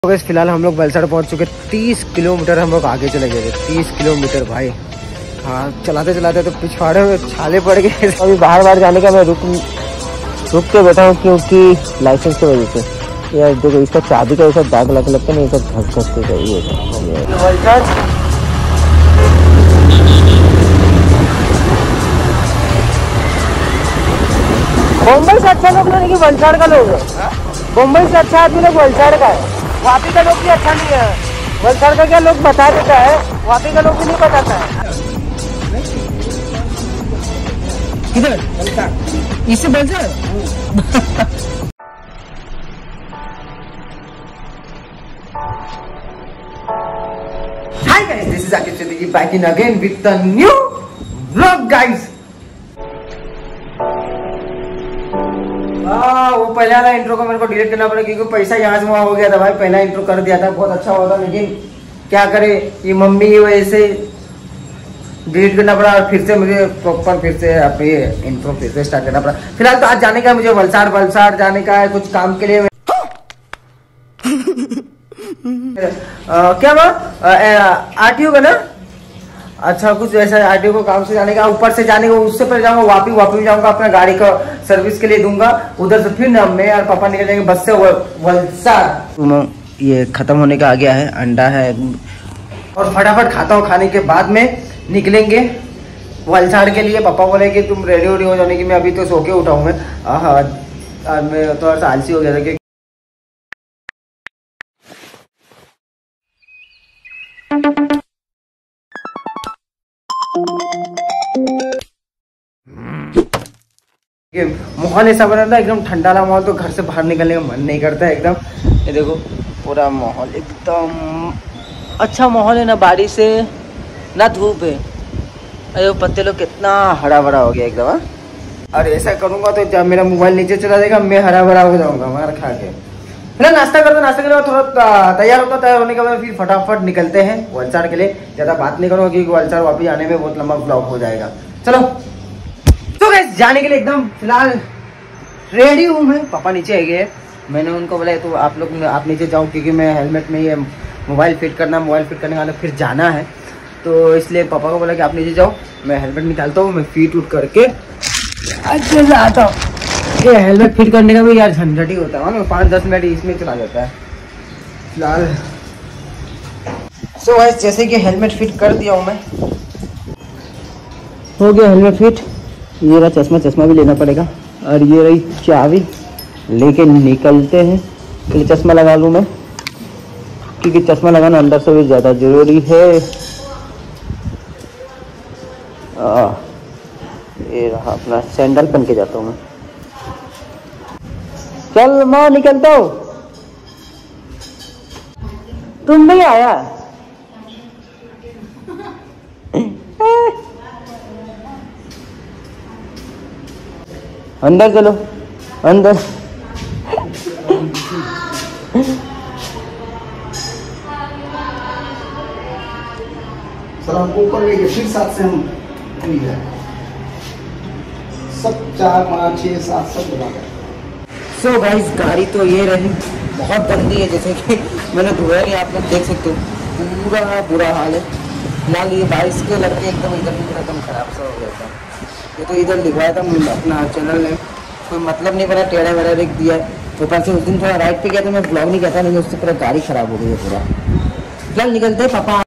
तो गाइस फिलहाल हम लोग वलसाड़ पहुंच चुके। 30 किलोमीटर हम लोग आगे चले गए थे। 30 किलोमीटर भाई। हाँ चलाते चलाते तो पिछवाड़े में छाले पड़ गए। अभी बाहर जाने का मैं रुक के बैठा हूँ क्योंकि लाइसेंस की वजह से। यार देखो इसका चाबी का ऐसा दाग लगता नहीं, ऐसा घस के गई है। मुंबई से अच्छा लोग नहीं कि वलसाड़ का लोग है। मुंबई से अच्छा आदमी लोग वलसाड़ का है। वापी का लोग भी अच्छा नहीं है। वलसाड़ का क्या लोग बता देता है, वापी का लोग भी नहीं बताता है। किधर वलसाड़? इससे Valsad. Hi guys, this is Akit Chatterjee back in again with the new vlog guys. वो पहले वाला इंट्रो को मेरे को डिलीट करना पड़ा क्योंकि पैसा यहाँ से वहाँ हो गया था भाई। पहला इंट्रो कर दिया था, बहुत अच्छा हुआ था, लेकिन क्या करे ये मम्मी की वजह से डिलीट करना पड़ा और फिर से मुझे प्रॉपर फिर से आप ये इंट्रो फिर से स्टार्ट करना पड़ा। फिलहाल तो आज जाने का है मुझे वलसाड़ जाने का है कुछ काम के लिए। क्या बात आरटीओ का ना? अच्छा कुछ ऐसा आरटीओ को काम से जाने का, ऊपर से जाने का, उससे पहले जाऊंगा वापी जाऊंगा, अपना गाड़ी का सर्विस के लिए दूंगा। उधर से फिर ना मैं और पापा निकल जाएंगे बस से वलसाड़। ये खत्म होने का आ गया है, अंडा है और फटाफट खाता हूँ। खाने के बाद में निकलेंगे वलसाड़ के लिए। पापा बोले कि तुम रेडी हो जाने की। मैं अभी तो सो के उठा हूँ। मैं थोड़ा सा आलसी हो गया था। माहौल ऐसा बना था एकदम ठंडा वाला माहौल, तो घर से बाहर निकलने का मन नहीं करता है एकदम। ये देखो पूरा माहौल एकदम अच्छा माहौल है, ना बारिश है ना धूप है। अरे पत्ते लोग कितना हरा भरा हो गया एकदम। हाँ और ऐसा करूंगा तो जब मेरा मोबाइल नीचे चला जाएगा मैं हरा भरा हो जाऊंगा मार खा के। फिलहाल नाश्ता करते नाश्ता के लिए थोड़ा तैयार होने के बाद फिर फटाफट निकलते हैं वलसाड़ के लिए। ज़्यादा बात नहीं करूँगा क्योंकि वलसाड़ वापस आने में बहुत लंबा ब्लॉग हो जाएगा। चलो तो गाइस जाने के लिए एकदम फिलहाल रेडी हूँ मैं। पापा नीचे आ गए। मैंने उनको बोला तो आप नीचे जाओ क्योंकि मैं हेलमेट में ये मोबाइल फिट करने वाला फिर जाना है, तो इसलिए पापा को बोला कि आप नीचे जाओ, मैं हेलमेट निकालता हूँ, मैं फिट उठ करके अच्छे से आता हूँ। ये हेलमेट फिट करने का भी यार झंझट ही होता है ना, 5-10 मिनट इसमें चला जाता है फिलहाल। सो गाइस जैसे कि हेलमेट फिट कर दिया हूँ मैं, हो गया हेलमेट फिट। ये रहा चश्मा भी लेना पड़ेगा और ये रही चाबी, लेके निकलते हैं। पहले चश्मा लगा लूँ मैं क्योंकि चश्मा लगाना अंदर से भी ज़्यादा ज़रूरी है। ये रहा अपना सैंडल पहन के जाता हूँ मैं। चल माँ निकलता हूँ। तुम नहीं आया? अंदर चलो अंदर। सर हमको ऊपर लेके फिर 7 से हम सब 4, 5, 6, 7 सब बना कर। सो गाइस गाड़ी तो ये रही, बहुत गंदी है जैसे कि मैंने धोया नहीं, आप लोग देख सकते हो पूरा बुरा हाल है। फिलहाल ये बारिश के लड़के एकदम इधर भी एकदम खराब सा हो गया था। ये तो इधर लिखवाया था अपना चैनल ने, कोई मतलब नहीं बना, टेढ़ा मेढ़ा लिख दिया है। ऊपर से उस दिन थोड़ा राइट पे गया तो मैं ब्लॉग नहीं कहता, नहीं उससे पूरा गाड़ी खराब हो गई है पूरा। फिलहाल निकलते हैं पापा।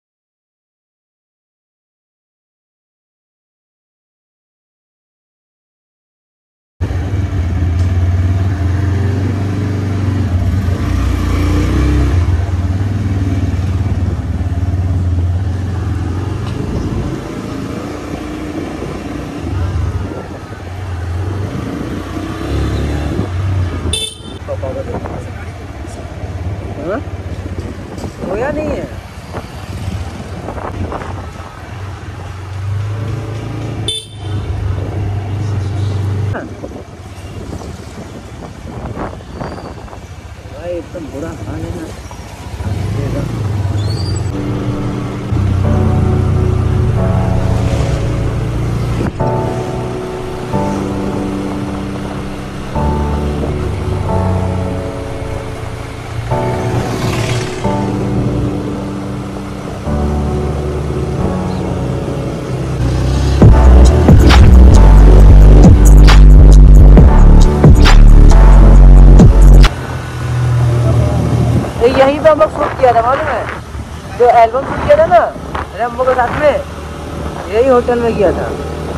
होया नहीं है भाई, एकदम बुरा हाल है ना। यहीं पे हम लोग शूट किया था, मालूम है? जो एल्बम शूट किया था ना रैम्बो के साथ में, यही होटल में किया था।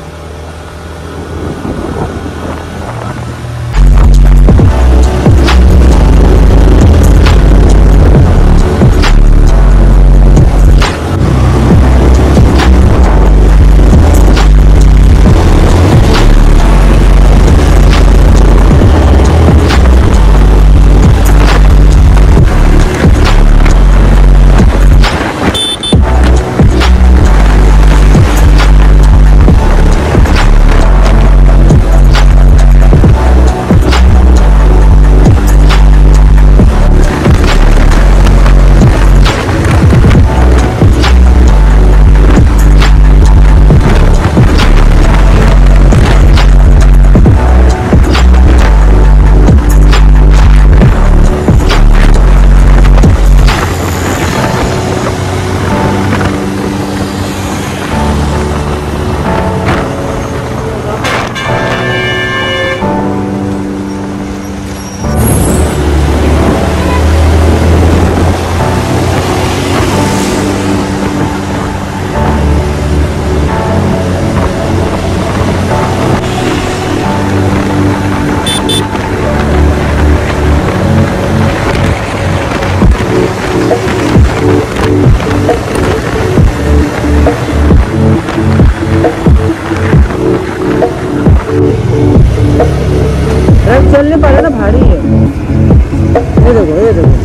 चलने पाया ना, भारी है। ये देखो ये देखो,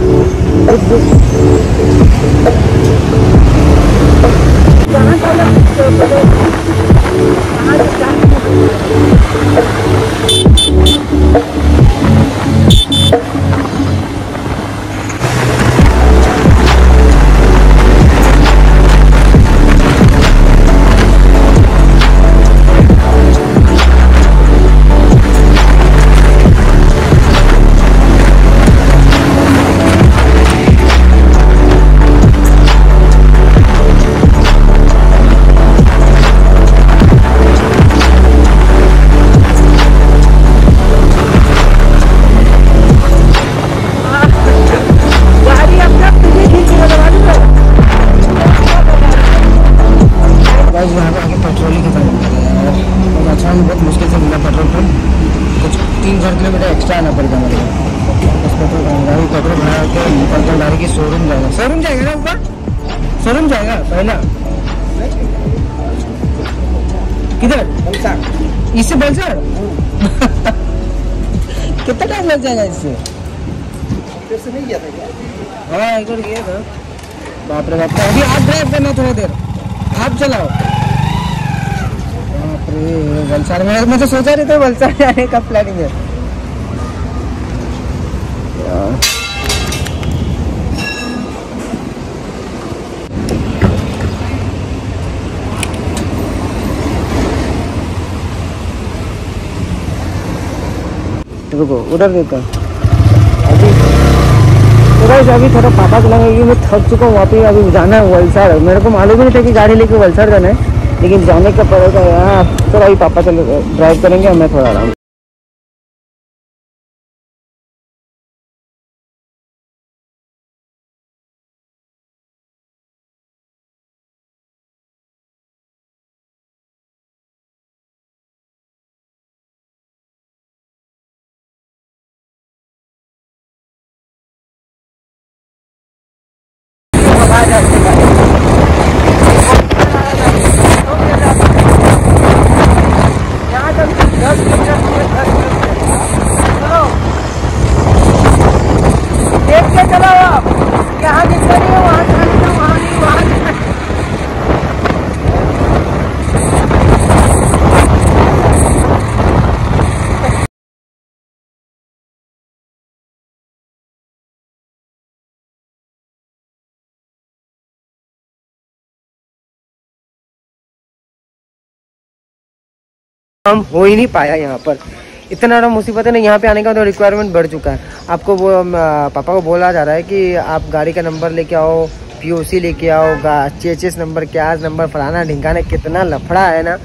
बहुत मुश्किल से मिला पेट्रोल पंप। कुछ 3-4 किलोमीटर एक्स्ट्रा आना पड़ेगा मेरे को। बस पेट्रोल गाड़ी पेट्रोल भरा के निकलकर गाड़ी की शोरूम जाएगा। शोरूम जाएगा ना ऊपर, शोरूम जाएगा पहला। किधर? वलसाड़। इससे वलसाड़ कितना टाइम लग जाएगा इससे? से नहीं गया था क्या? हाँ एक बार गया था। बाप रे बाप, अभी आप ड्राइव करना, थोड़ा देर आप चलाओ। वलसाड़ में मैं तो सोचा रही था वलसाड़ जाने का प्लानिंग है। रुको उधर देता अभी थोड़ा पापा चलाएंगे क्योंकि मैं थक चुका हूँ। वहाँ पे अभी जाना है वलसाड़। मेरे को मालूम ही नहीं था कि गाड़ी लेके वलसाड़ जाना है, लेकिन जाने का पड़ेगा यहाँ। चलो अभी पापा चलो ड्राइव करेंगे और मैं थोड़ा आराम। हम हो ही नहीं पाया यहाँ पर। इतना बड़ा मुसीबत है ना, यहाँ पे आने का तो रिक्वायरमेंट बढ़ चुका है। आपको वो पापा को बोला जा रहा है कि आप गाड़ी का नंबर लेके आओ, पीओसी लेके आओ, चेचिस नंबर, क्या नंबर, फलाना ढिंकाना, कितना लफड़ा है ना।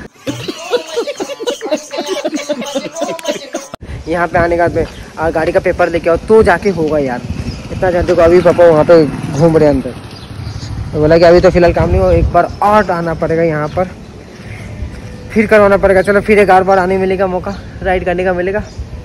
यहाँ पे आने का गाड़ी का पेपर लेके आओ तो जाके होगा यार। इतना जान। देखो अभी पापा वहाँ पे घूम रहे हैं अंदर, तो बोला कि अभी तो फिलहाल काम नहीं हो, एक बार और आना पड़ेगा यहाँ पर, फिर करवाना पड़ेगा। चलो फिर एक बार आने मिलेगा, मौका राइड करने का मिलेगा।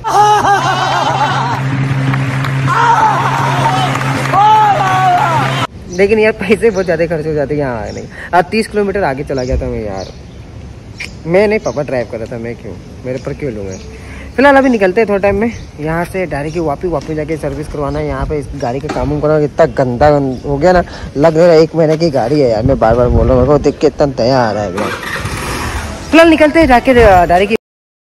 लेकिन यार पैसे बहुत ज़्यादा खर्च हो जाते हैं यहाँ आने। आज 30 किलोमीटर आगे चला गया था मैं यार। मैं नहीं, पापा ड्राइव कर रहा था, मैं क्यों, मेरे पर क्यों लूँगा। फिलहाल अभी निकलते हैं थोड़ा टाइम में यहाँ से, डायरेक्ट वापस जाके सर्विस करवाना है। यहाँ पे इस गाड़ी का काम करना इतना गंदा हो गया ना, लग रहा है 1 महीने की गाड़ी है यार। मैं बार बार बोल रहा हूँ, मेरे को देख के इतना दया आ रहा है। फिलहाल निकलते हैं जाके डायरेक्ट।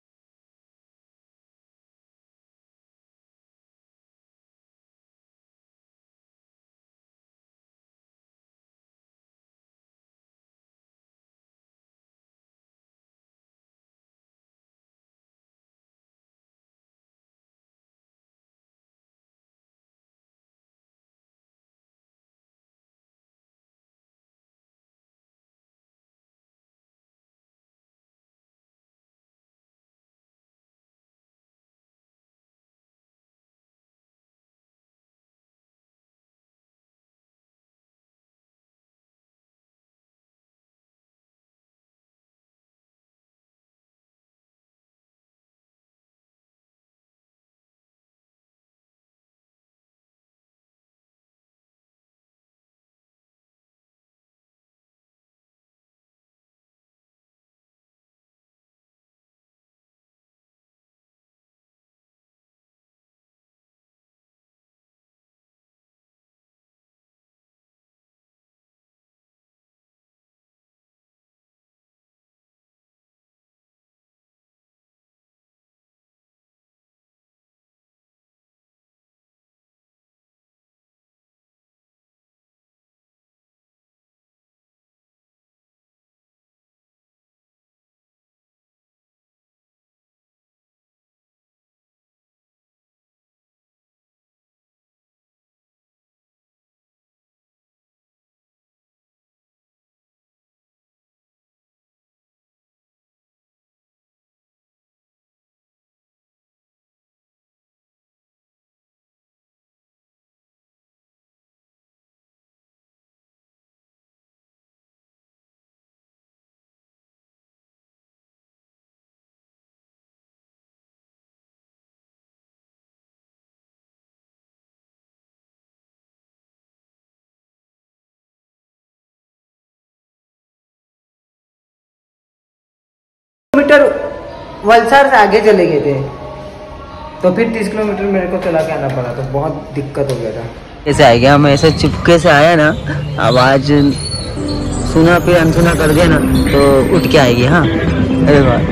किलोमीटर वलसाड से आगे चले गए थे, तो फिर 30 किलोमीटर मेरे को चला के आना पड़ा, तो बहुत दिक्कत हो गया था। ऐसे आ गया मैं, ऐसे चुपके से आया ना, आवाज सुना फिर अनसुना कर दिया ना, तो उठ के आएगी। हाँ अरे वाह।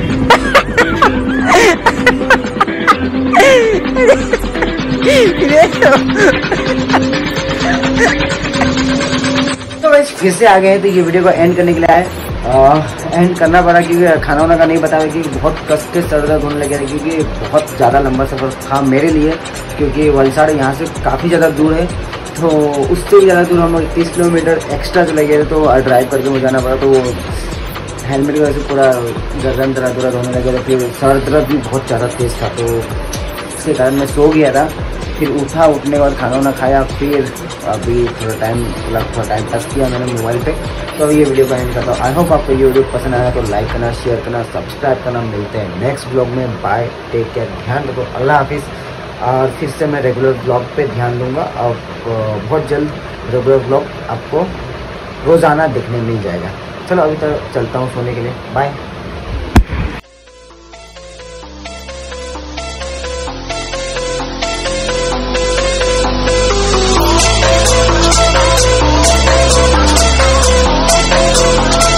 तो बस फिर से आ गए, तो ये वीडियो को एंड करने के लिए आए। एंड करना पड़ा क्योंकि खाना वाना का नहीं बताया, क्योंकि बहुत कस के सर दर्द होने लगे थे, क्योंकि बहुत ज़्यादा लंबा सफ़र था मेरे लिए, क्योंकि वलसाड यहाँ से काफ़ी ज़्यादा दूर है। तो उससे भी ज़्यादा दूर हम 30 किलोमीटर एक्स्ट्रा चले गए, तो ड्राइव करके मुझे जाना पड़ा। तो हेलमेट की वजह से पूरा गर्दन दर्द होने लगे थे, फिर सर दर्द भी बहुत ज़्यादा तेज़ था, तो उसके कारण मैं सो गया था। फिर उठा, उठने के बाद खाना वाना खाया, फिर अभी थोड़ा टाइम पास किया मैंने मोबाइल पे। तो ये वीडियो का एंड करता हूँ। आई होप आपको ये वीडियो पसंद आया, तो लाइक करना, शेयर करना, सब्सक्राइब करना। मिलते हैं नेक्स्ट ब्लॉग में। बाय, टेक केयर, ध्यान रखो, अल्लाह हाफिज़। और फिर से मैं रेगुलर ब्लॉग पे ध्यान दूंगा, और बहुत जल्द रेगुलर ब्लॉग आपको रोज़ाना देखने मिल जाएगा। चलो अभी तो चलता हूँ सोने के लिए, बाय।